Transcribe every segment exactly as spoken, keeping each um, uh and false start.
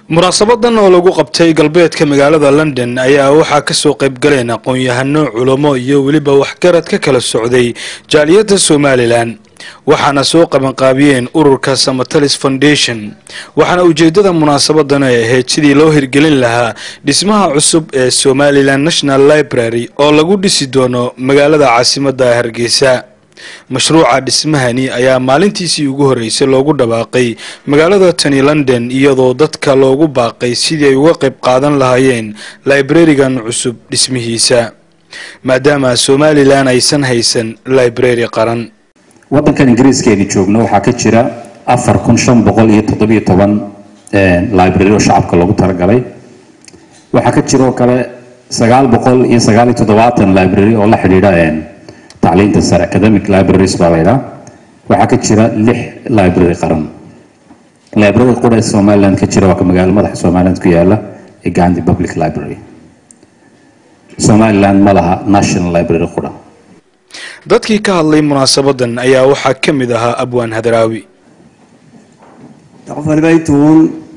munaasabadan oo lagu qabtay galbeedka magaalada London ayaa waxaa ka soo qayb galeen aqoon-yahano culimo iyo waliba waxgarad ka kala socday jaaliyadda Somaliland waxaana soo qaban qaabiyeen ururka Somatalis Foundation waxaana ujeedada munaasabadan ay ahayd sidii loo hirgelin lahaa dhismaha cusub ee Somaliland National Library oo lagu dhisi doono magaalada caasimadda Hargaysa. mashruuca dhismahani ayaa maalintiisii ugu horeysay loogu dhawaaqay magaalada tani London iyadoo dadka loogu baaqay sidii ay uga qayb qaadan lahaayeen library-gan cusub dhismihiisa maadaama Somaliland aysan haysan library qaran. wadankan Ingiriiska ee joogno waxaa ka jira afar kun shan boqol iyo toddoba iyo toban ee library oo shacabka loogu talagalay. waxaa ka jira oo kale sagaal boqol iyo sagaal iyo toddobaatan library oo la xiriira تعليم تسار academic libraries بالله وحكى كتير لح library قرن library قرى Somaliland كتير وكم مجال مدح Somaliland كيالا يجاندي public library Somaliland ملها national library قرى dadkii ka hadlay munaasabadan ayaa waxa kamid ahaa Abwaan Hadraawi taqfal baytuun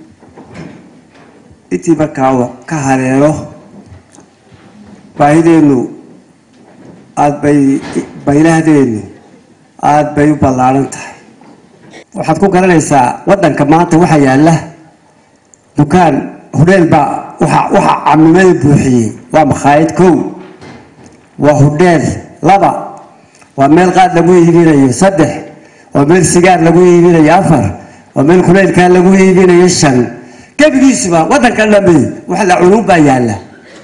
itiba kaawa ka hareero baahideenu aad bay baylahadeenu aad bay u ballaaran tahay waxaad ku garanaysaa wadanka maanta waxa yaala dukaan hudheel ba waxa waxa camimada buuxiyay waa makhaayad kow waa hudheel laba waa meel qaad lagu iibinayo saddex waa meel sigaar lagu iibinayo afar waa meel kuleelka lagu iibinayo shan gabigiisba wadanka dhamay waxa la culum baa yaala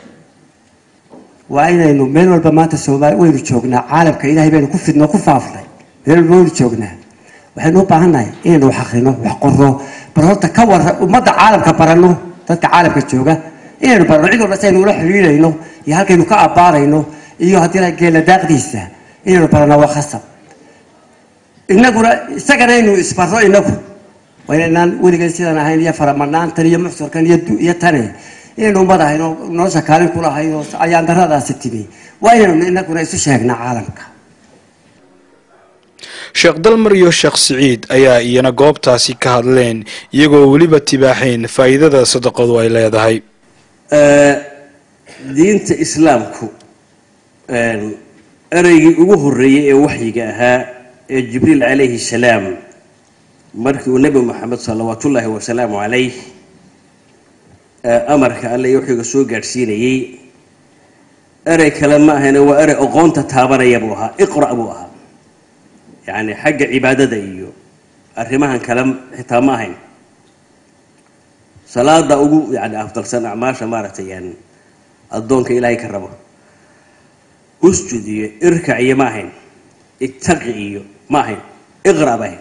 وأينو من والبمات السوداء ويرجعنا عالم كإله بين كفدنا كفافنا من ويرجعنا وحنو بعنا إنه حقنا وحقره برهو تكور ومدى عالم كبرنو تلك عالم كتشوجا إنه برعيدو بس إنه روح لينا إنه يهلك إنه كأبار إنه إيوه هتيلا جيل داقديسة إنه برنا وخصب إنه قرا سكن إنه إسبارو إنه وإننا ودي سيدنا هاي يا فرمانان تري محصور كان يدو يتاني إنه ماذا هنا نوسا كارين كلها هاي أيام درada ستيني وإنه إننا كنا يسوشينا عالمك Sheekh Dalmar iyo Sheekh Saciid ayaa iyana goobtaasi ka hadleen iyagoo waliba tibaaxeen faa'iidada sadaqadu ay leedahay ee diinta islaamku ee eraygii ugu horeeyay ee waxyiga ahaa ee Jibriil alayhi salaam markii uu Nabi Muhammad sallallahu alayhi wa sallam alayhi amarka alle wuxuu soo gaarsiinayay eray kale ma ahayna waa eray aqoonta taabanaya buu ahaa iqra buu ahaa yani xagga cibaadada iyo arrimahan kale xitaa ma ahayn salaada ugu yani afdalsan acmaasha maaragtay yani adoonka ilaahay ka rabo usjud iyo irkac iyo ma ahayn ittaqi iyo ma ahayn iqra baa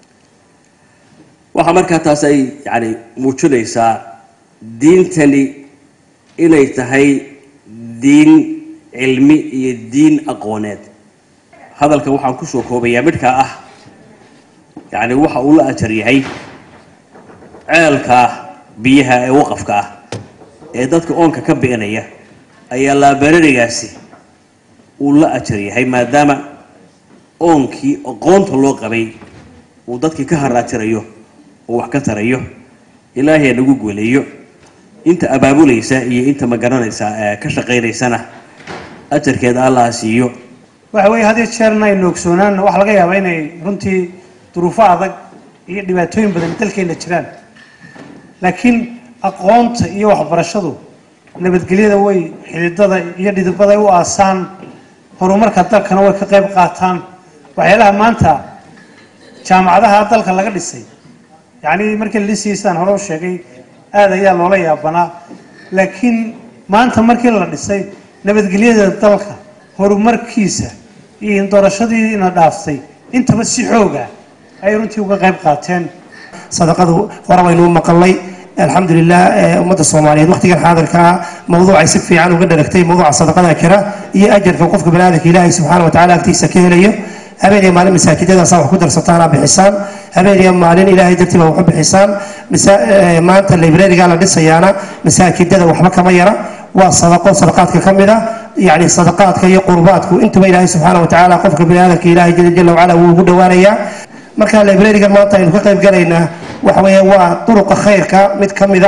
waxa markaa taas ay yani muujinaysaa diintani inay tahay diin cilmi iyo diin aqooneed hadalka waxaan ku soo koobayaa midka ah yani waxa uu la ajar yahay ceelka biyaha ee waqafka ah ee dadka oonka ka bixinaya ayaa library-gaasi uu la ajar yahay maadaama oonkii aqoonta loo qabay uu dadkii ka haraatirayo oo wax ka tarayo ilaahay nagu guuleeyo inta abaabulaysa iyo inta ma garanaysa ka shaqeynaysan ajarkeeda Allah siiyo waxa way hadii jeerna ay noogsoonaan wax laga yaabaa inay runtii duruufo adag iyo dhibaatooyin badan dalkeena jiraan laakiin aqoonta iyo waxbarashadu nabadgelyada way xididada iyo dhidibada u aasaan horumarka dalkana way ka qayb qaataan waxyaalaha maanta jaamacadaha dalka laga dhisay yani markii la dhisaysan hore u sheegay aad ayaa loola yaabanaa laakiin maanta markii la dhisay nabadgelyada dalka horumarkiisa iyo doorashadii ina dhaaftay intaba si xooga ay runtii uga qayb qaateen sadaqadu qoraynu maqalay alxamdulillah ummadda Soomaaliyeed waqtigan xaadirka mawduuc ay si fiican uga dhalagtay mawduuca sadaqada kira iyo ajarka qofka banaadamka Ilaahay subhanahu wa ta'ala agtiisa ka helayo habeen iyo maalin masaajidada sax ku darsataan bixisaan habeen iyo maalin Ilaahay dartiba wax bixisaan maanta library-ga la dhisayaana masaajidada waxba kama yara waa sadaqo sadaqaadka kamida يعني صدقات كي قرباتكم انتم إلهي سبحانه وتعالى قفك بهذا إلهي جل جل وعلا وجود واريا مركز الإبراري كما طين كتب قرينا وحوي هو طرق خير كمت كمذا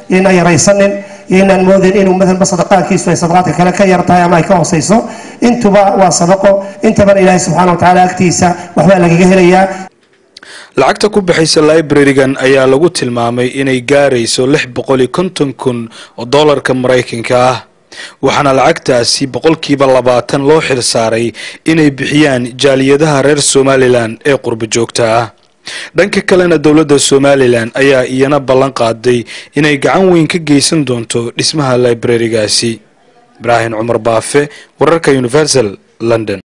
inaan yaraysanin iyo inaan moodin inuu madalba sadaqaadkiisu ay sadaqaadka kale ka yar tahay ama ay ka hoosayso intuba waa sadaqo intaban ilaahay subxaana wa tacaala agtiisa waxbaa lagaga helayaa. lacagta ku bixaysa library-gan ayaa lagu tilmaamay inay gaarayso lix boqol iyo konton kun oo doolarka maraykanka ah waxaana lacagtaasi boqolkiiba labaatan loo xil saaray inay bixiyaan jaaliyadaha reer Somaliland ee qurbo joogta ah. dhanka kalena dowladda Somaliland ayaa iyana ballan qaaday inay gacan weyn ka geysan doonto dhismaha library-gaasi. Ibrahim Umar Baafe, wararka Universal, London.